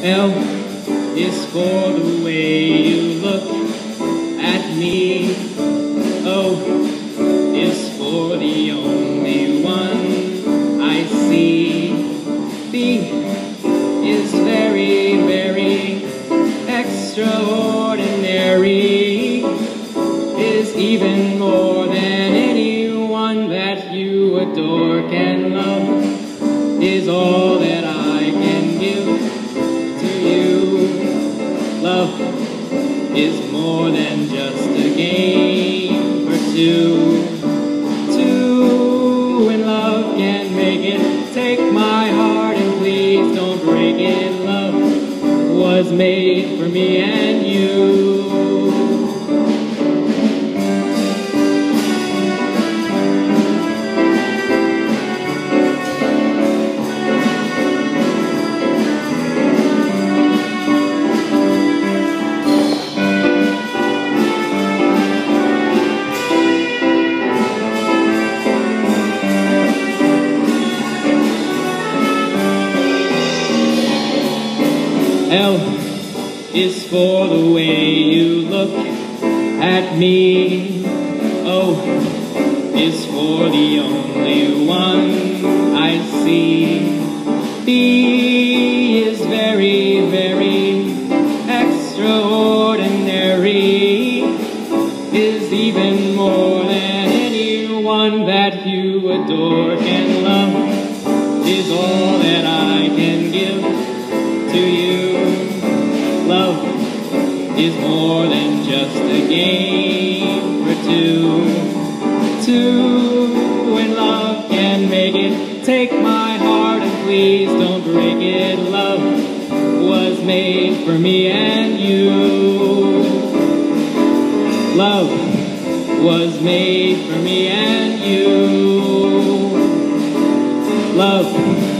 L is for the way you look at me. O is for the only one I see. B is very, very extraordinary. Is even more than anyone that you adore can love. Is all that I can give to you. Love is more than just a game for two. Two in love can make it. Take my heart and please don't break it. Love was made for me and you. L is for the way you look at me. O is for the only one I see. B is very, very extraordinary. Is even more than anyone that you adore can love. Is all that I can give to you. Love is more than just a game for two. Two in love can make it. Take my heart and please don't break it. Love was made for me and you. Love was made for me and you. Love